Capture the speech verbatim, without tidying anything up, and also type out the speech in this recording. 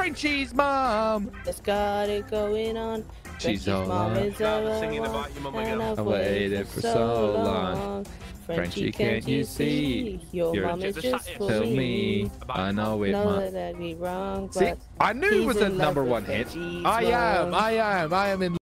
Frenchie's mom. It's got it going on. She's Frenchie's all mom on. is all Singing alone, about your mum and again. I've I waited for so long. Frenchie, can't you see? Your You're mom is just just sat for Tell me. me, I know it, Know mom. that I'd be wrong, See, but I knew it he's was a in love number with one hit. Frenchie's I am, mom. I am, I am in